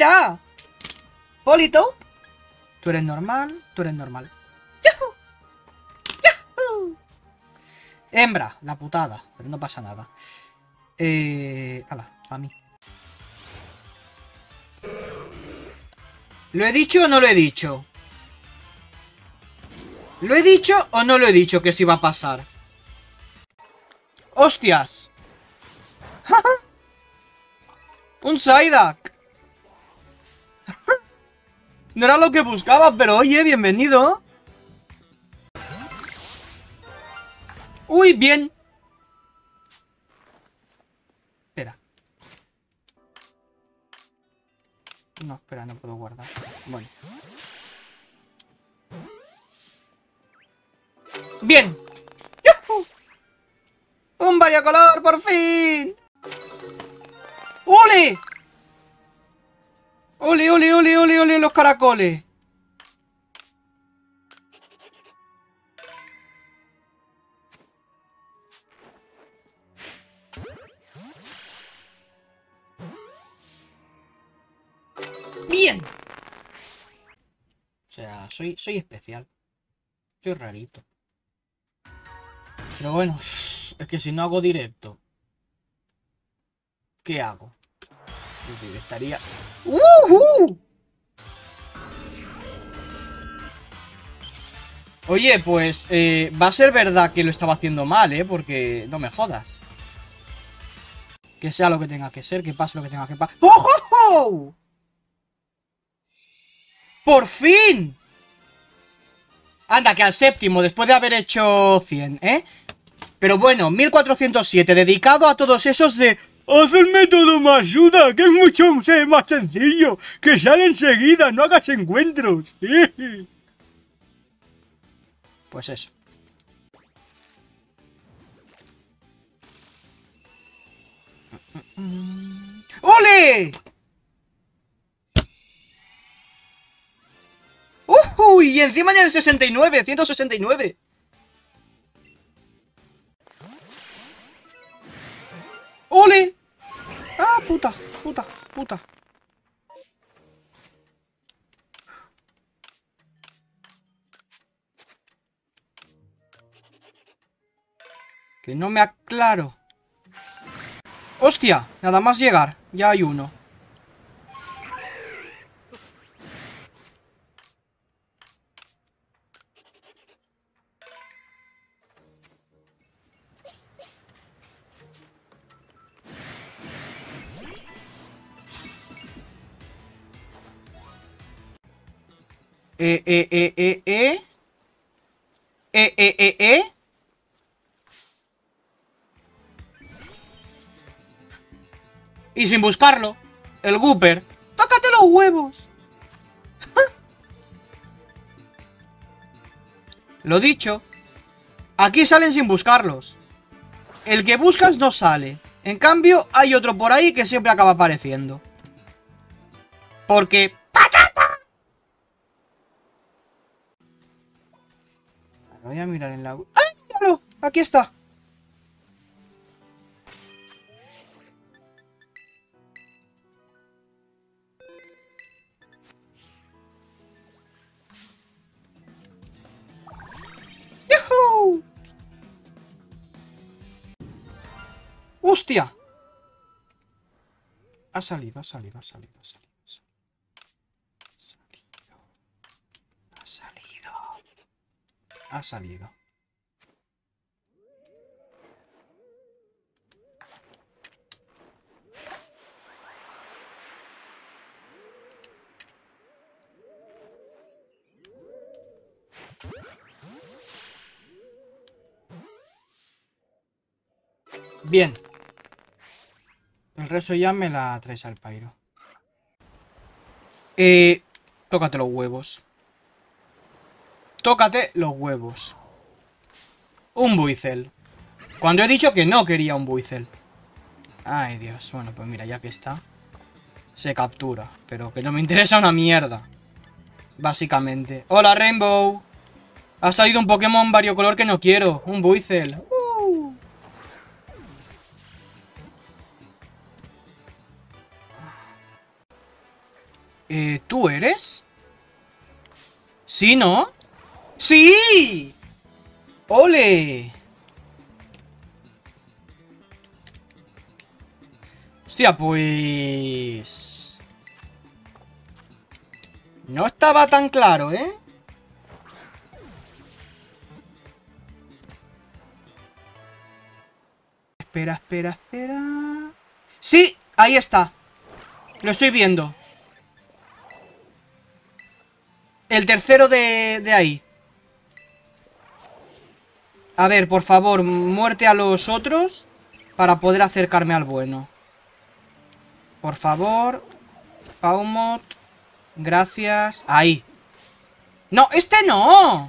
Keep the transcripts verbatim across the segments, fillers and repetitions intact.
¡Mira! Polito. Tú eres normal, tú eres normal. ¡Yahoo! ¡Yahoo! Hembra, la putada. Pero no pasa nada. Eh... Hala, a mí. ¿Lo he dicho o no lo he dicho? ¿Lo he dicho o no lo he dicho que se iba a pasar? ¡Hostias! ¡Un Psyduck! No era lo que buscaba, pero oye, bienvenido. ¡Uy, bien! Espera. No, espera, no puedo guardar. Bueno. ¡Bien! ¡Yuhu! ¡Un variocolor, por fin! ¡Ole! ¡Ole, ole, ole, ole, ole, los caracoles! ¡Bien! O sea, soy, soy especial. Soy rarito. Pero bueno, es que si no hago directo, ¿qué hago? Es decir, estaría... ¡Uh-huh! Oye, pues eh, va a ser verdad que lo estaba haciendo mal, ¿eh? Porque no me jodas. Que sea lo que tenga que ser, que pase lo que tenga que pasar. ¡Oh, oh, oh! ¡Por fin! Anda, que al séptimo, después de haber hecho cien, ¿eh? Pero bueno, mil cuatrocientos siete, dedicado a todos esos de... ¡Haz el método más ayuda, que es mucho más sencillo! ¡Que sale enseguida, no hagas encuentros! Pues eso. ¡Ole! ¡Uy! Y encima ya el sesenta y nueve, ciento sesenta y nueve. ¡Ole! ¡Ah, puta! ¡Puta! ¡Puta! Que no me aclaro. ¡Hostia! Nada más llegar. Ya hay uno. Eh, eh, eh, eh, eh. Eh, eh, eh, eh. Y sin buscarlo. El Gooper. ¡Tócate los huevos! Lo dicho. Aquí salen sin buscarlos. El que buscas no sale. En cambio, hay otro por ahí que siempre acaba apareciendo. Porque... ¡patata! Voy a mirar en la... ¡Ay, míralo! Aquí está. ¡Yuhu! ¡Hostia! Ha salido, ha salido, ha salido, ha salido. Ha salido. Ha salido. Bien. El resto ya me la traes al pairo. Eh... Tócate los huevos. Tócate los huevos. Un Buizel. Cuando he dicho que no quería un Buizel. Ay, Dios. Bueno, pues mira, ya que está. Se captura. Pero que no me interesa una mierda. Básicamente. ¡Hola, Rainbow! Ha salido un Pokémon variocolor que no quiero. Un Buizel. Uh. Eh, ¿tú eres? ¿Sí, no? ¡Sí! ¡Ole! Hostia, pues... no estaba tan claro, ¿eh? Espera, espera, espera... ¡sí! Ahí está. Lo estoy viendo. El tercero de, de ahí. A ver, por favor, muerte a los otros para poder acercarme al bueno. Por favor. Paumot. Gracias. Ahí. ¡No! ¡Este no!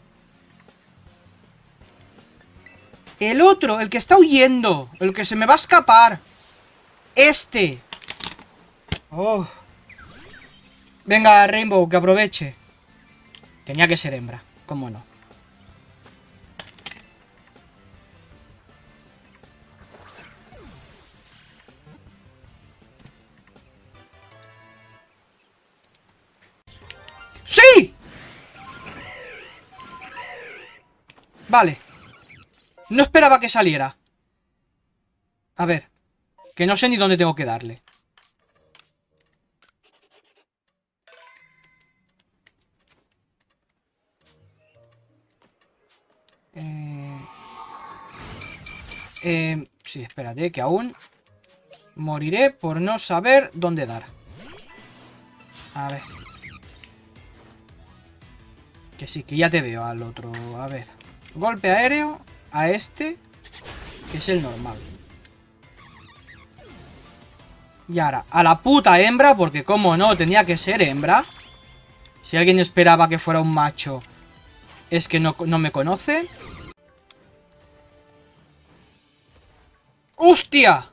El otro, el que está huyendo. El que se me va a escapar. Este. Oh. Venga, Rainbow, que aproveche. Tenía que ser hembra. ¿Cómo no? ¡Sí! Vale. No esperaba que saliera. A ver. Que no sé ni dónde tengo que darle. Eh... Eh... Sí, espérate, que aún... moriré por no saber dónde dar. A ver. Que sí, que ya te veo al otro. A ver. Golpe aéreo a este, que es el normal. Y ahora, a la puta hembra, porque como no, tenía que ser hembra. Si alguien esperaba que fuera un macho, es que no, no me conoce. ¡Hostia!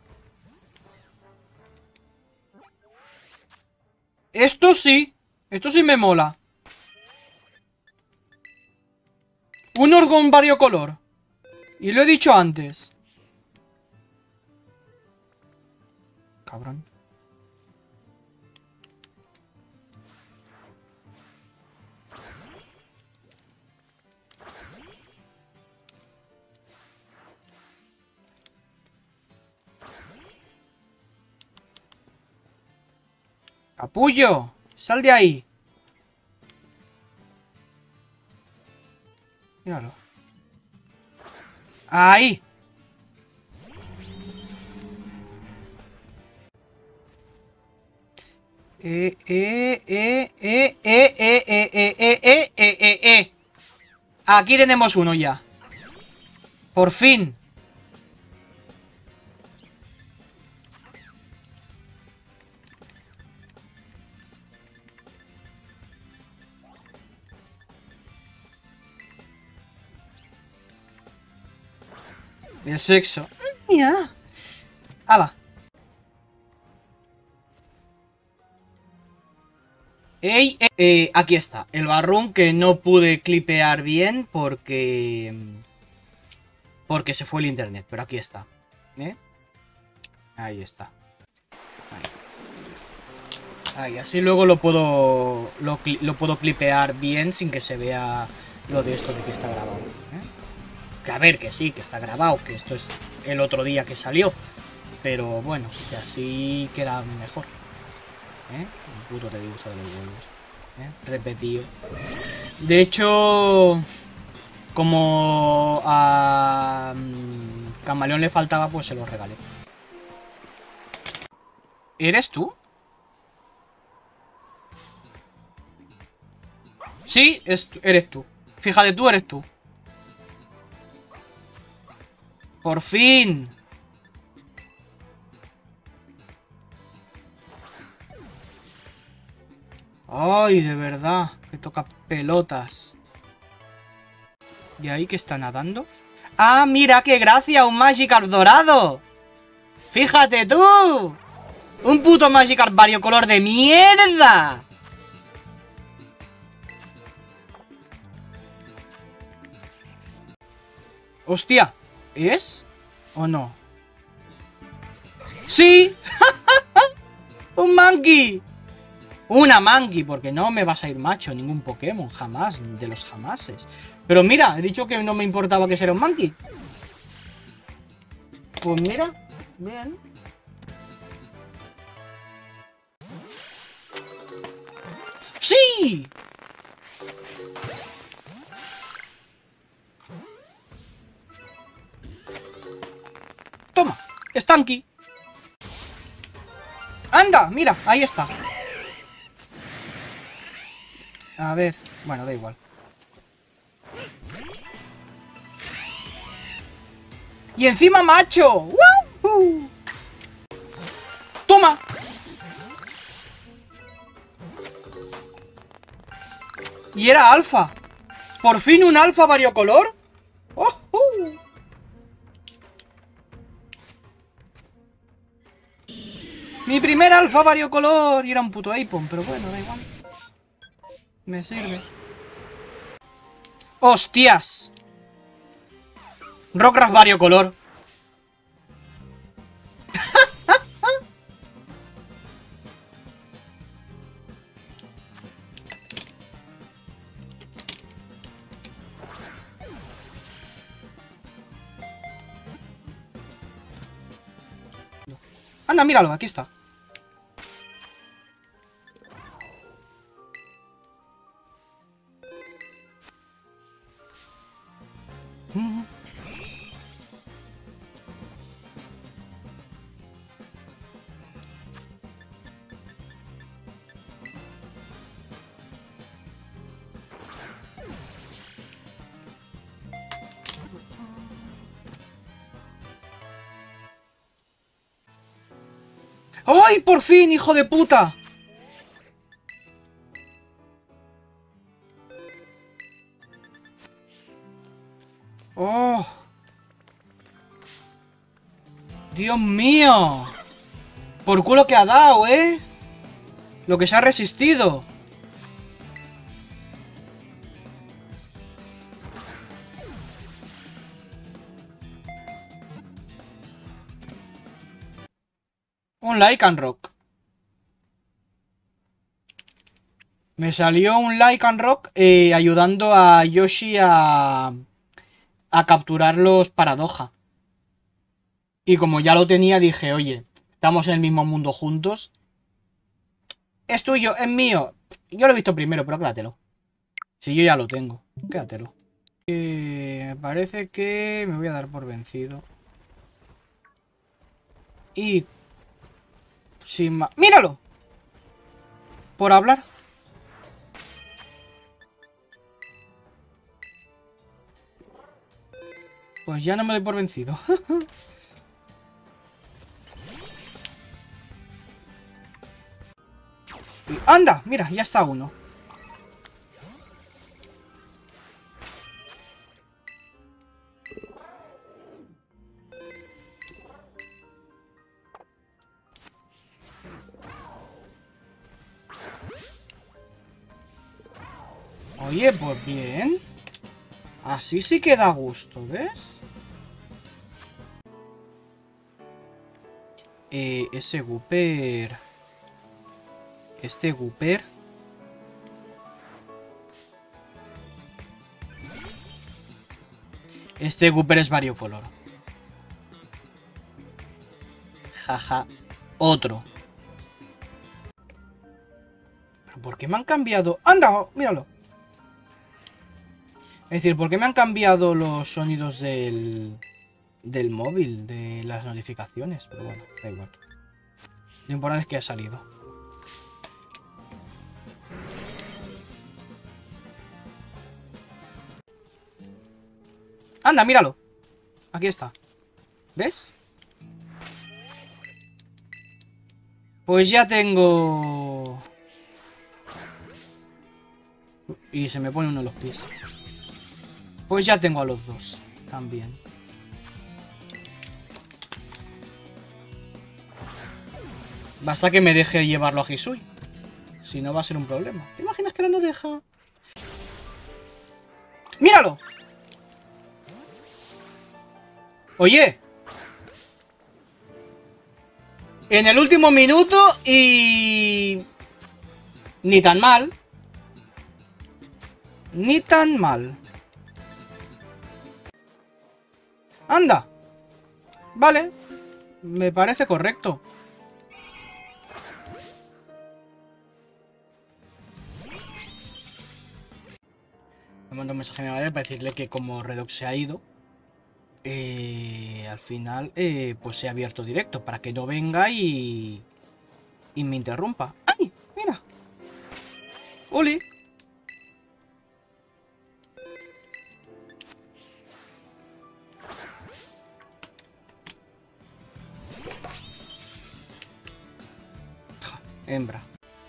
Esto sí. Esto sí me mola. Un orgón variocolor. Y lo he dicho antes. Cabrón. ¡Capullo! ¡Sal de ahí! Míralo. ¡Ahí! Eh, eh, eh, eh, eh, eh, eh, eh, eh, eh, eh, eh, eh. Aquí tenemos uno ya. Por fin. El sexo. Ya. ¡Hala! ¡Ey! Eh, eh, aquí está. El barrún que no pude clipear bien porque... porque se fue el internet. Pero aquí está. ¿Eh? Ahí está. Ahí. Ahí, así luego lo puedo... Lo, lo puedo clipear bien sin que se vea lo de esto de que está grabado. ¿Eh? Que a ver, que sí, que está grabado. Que esto es el otro día que salió. Pero bueno, que así queda mejor. ¿Eh? Un puto redibujo de los huevos. ¿Eh? Repetido. De hecho, como a um, Camaleón le faltaba, pues se lo regalé. ¿Eres tú? Sí, es, eres tú. Fíjate, tú eres tú. ¡Por fin! ¡Ay, de verdad! Que toca pelotas. ¿Y ahí que está nadando? ¡Ah, mira qué gracia! ¡Un Magikarp dorado! ¡Fíjate tú! ¡Un puto Magikarp variocolor de mierda! ¡Hostia! ¿Es? ¿O no? ¡Sí! ¡Un Monkey! Una Mankey, porque no me vas a ir macho ningún Pokémon, jamás, de los jamases. Pero mira, he dicho que no me importaba que sea un Mankey. Pues mira, bien. ¡Sí! Toma, Stanky. ¡Anda! Mira, ahí está. A ver, bueno, da igual. ¡Y encima macho! ¡Woo! ¡Toma! Y era alfa. ¿Por fin un alfa variocolor? ¡Oh! ¡Oh! Mi primer alfa variocolor. Y era un puto Apon, pero bueno, da igual. Me sirve. ¡Hostias! Rockruff variocolor. Anda, míralo, aquí está. ¡Ay, por fin, hijo de puta! ¡Oh! ¡Dios mío! Por culo que ha dado, ¿eh? Lo que se ha resistido. Un Lycanroc. Me salió un Lycanroc eh, ayudando a Yoshi a, a capturar los paradoja. Y como ya lo tenía, dije, oye, estamos en el mismo mundo juntos. Es tuyo, es mío. Yo lo he visto primero, pero quédatelo. Si yo ya lo tengo, quédatelo. Eh, me parece que me voy a dar por vencido. Y... sin más... ¡Míralo! Por hablar. Pues ya no me doy por vencido. Y ¡anda! Mira, ya está uno. Oye, pues bien. Así sí que da gusto, ¿ves? Eh, ese Gooper... Este Gooper... Este Gooper es variocolor. Jaja. Otro. ¿Pero por qué me han cambiado? ¡Anda! Míralo. Es decir, ¿por qué me han cambiado los sonidos del... del móvil, de las notificaciones? Pero bueno, da igual. Lo importante es que ha salido. ¡Anda, míralo! Aquí está. ¿Ves? Pues ya tengo... Y se me pone uno en los pies. Pues ya tengo a los dos. También. Basta que me deje llevarlo a Hisui. Si no va a ser un problema. ¿Te imaginas que no deja? ¡Míralo! Oye. En el último minuto y... Ni tan mal. Ni tan mal. ¡Anda! Vale. Me parece correcto. Me mando un mensaje a mi madre para decirle que como Redox se ha ido, eh, al final, eh, pues he abierto directo para que no venga y... y me interrumpa. ¡Ay! Mira. ¡Oli! Hembra.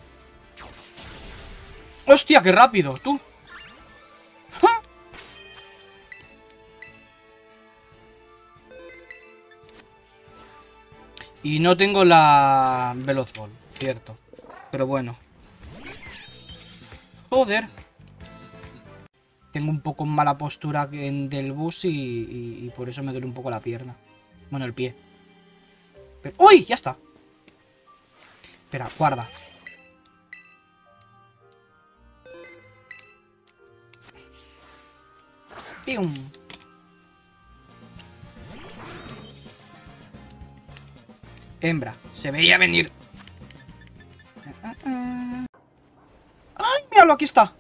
¡Hostia, qué rápido! ¡Tú! ¡Ja! Y no tengo la Veloz Ball, cierto. Pero bueno. Joder. Tengo un poco mala postura en del bus y, y, y por eso me duele un poco la pierna. Bueno, el pie. Pero... ¡Uy! Ya está. Espera, guarda. ¡Pium! Hembra. Se veía venir. ¡Ay, míralo! Aquí está.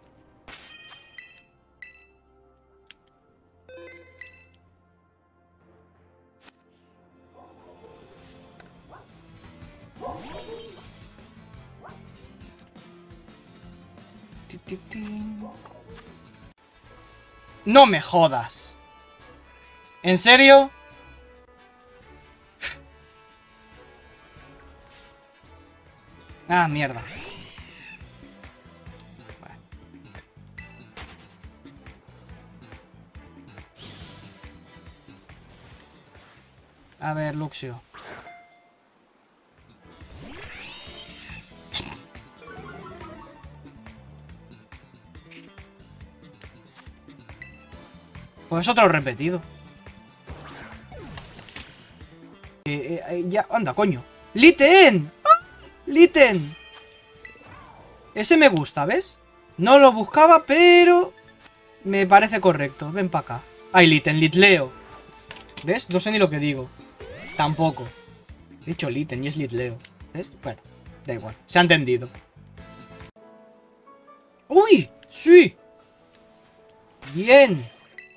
No me jodas. ¿En serio? Ah, mierda. Vale. A ver, Luxio. Pues otro repetido. Eh, eh, ya, anda, coño. ¡Litten! ¡Ah! ¡Litten! Ese me gusta, ¿ves? No lo buscaba, pero... me parece correcto. Ven para acá. Ay, Litten, Litleo. ¿Ves? No sé ni lo que digo. Tampoco. He dicho Litten y es Litleo. ¿Ves? Bueno, da igual. Se ha entendido. ¡Uy! ¡Sí! ¡Bien!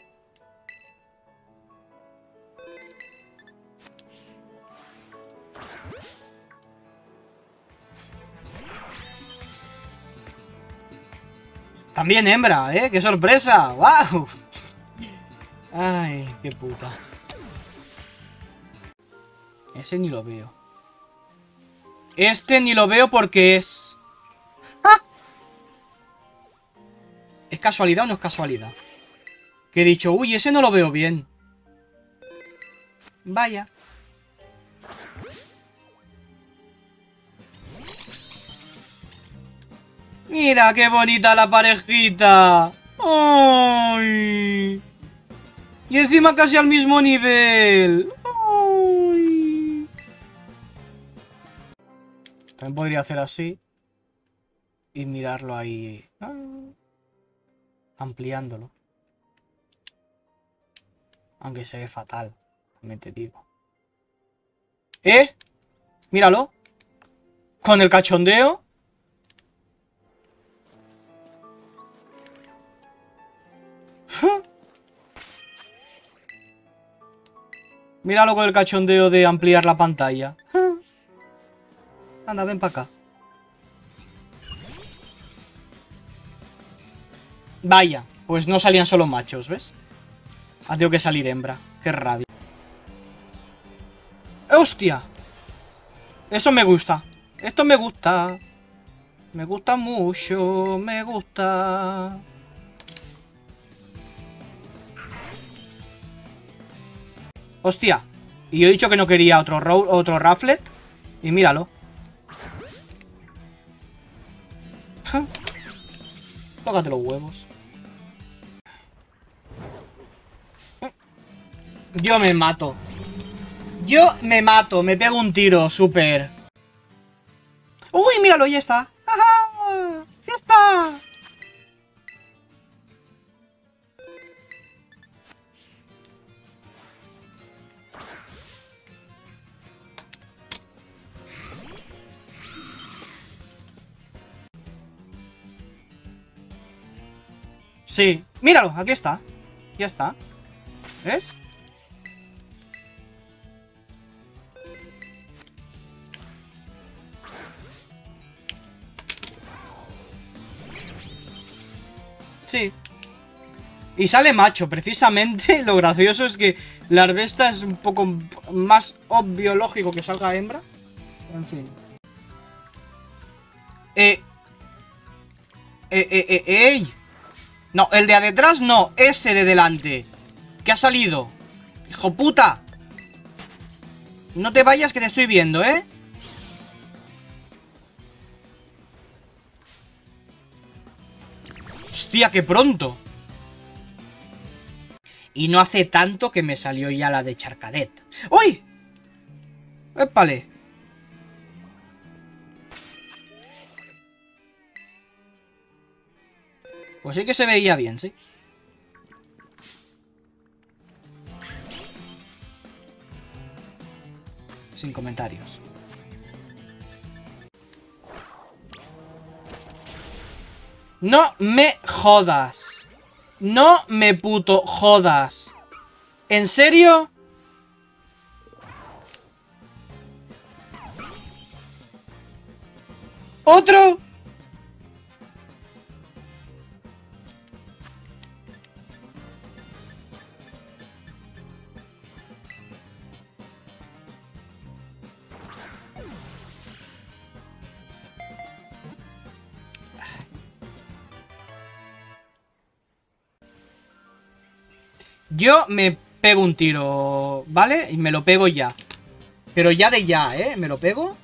También hembra, ¿eh? ¡Qué sorpresa! ¡Wow! Ay, qué puta. Ese ni lo veo. Este ni lo veo porque es... ¡Ah! ¿Es casualidad o no es casualidad? Que he dicho, uy, ese no lo veo bien. Vaya. Mira qué bonita la parejita. ¡Ay! Y encima casi al mismo nivel. ¡Ay! También podría hacer así. Y mirarlo ahí. Ah, ampliándolo. Aunque se ve fatal. También te digo. ¿Eh? Míralo. Con el cachondeo. Míralo con el cachondeo de ampliar la pantalla. Anda, ven para acá. Vaya, pues no salían solo machos, ¿ves? Ha tenido que salir hembra. Qué rabia. ¡Hostia! Eso me gusta. Esto me gusta. Me gusta mucho. Me gusta. Hostia. Y yo he dicho que no quería otro, otro Rufflet. Y míralo. Tócate los huevos. Yo me mato. Yo me mato. Me pego un tiro, súper. ¡Uy, míralo! Ya está. ¡Ajá! Sí, míralo, aquí está. Ya está. ¿Ves? Sí. Y sale macho, precisamente. Lo gracioso es que la Arbesta es un poco más obvio, lógico que salga hembra. En fin. Eh... Eh, eh, eh, ey. No, el de detrás no, ese de delante. ¿Qué ha salido? ¡Hijo puta! No te vayas que te estoy viendo, ¿eh? ¡Hostia, qué pronto! Y no hace tanto que me salió ya la de Charcadet. ¡Uy! ¡Épale! Pues sí que se veía bien, sí. Sin comentarios. No me jodas. No me puto jodas. ¿En serio? ¿Otro? Yo me pego un tiro, ¿vale? Y me lo pego ya. Pero ya de ya, ¿eh? ¿Me lo pego?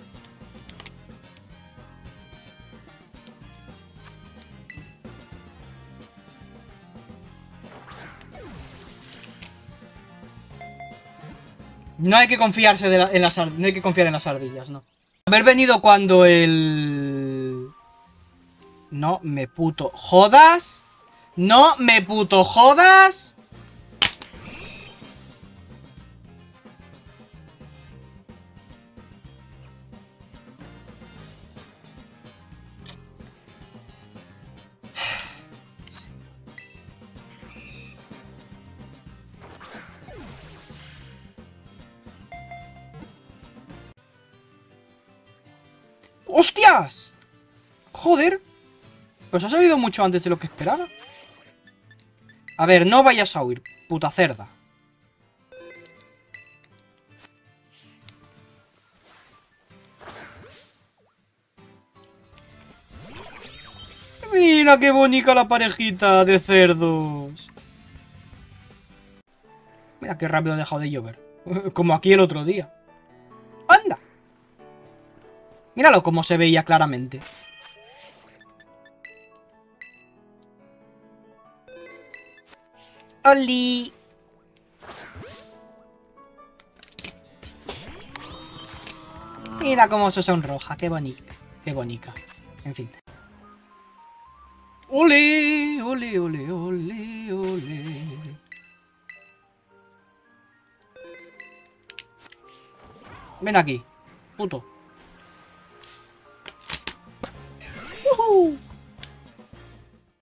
No hay que confiarse de la, en las no hay que confiar en las ardillas, no. Haber venido cuando el... No me puto jodas. No me puto jodas. ¡Hostias! Joder. Pues ha salido mucho antes de lo que esperaba. A ver, no vayas a huir, puta cerda. Mira qué bonita la parejita de cerdos. Mira qué rápido ha dejado de llover. Como aquí el otro día. ¡Anda! Míralo como se veía claramente. ¡Oli! Mira cómo se sonroja, qué bonita. Qué bonita. En fin. ¡Ole! ¡Ole, ole, ole, ole! Ven aquí, puto. ¡Uhú!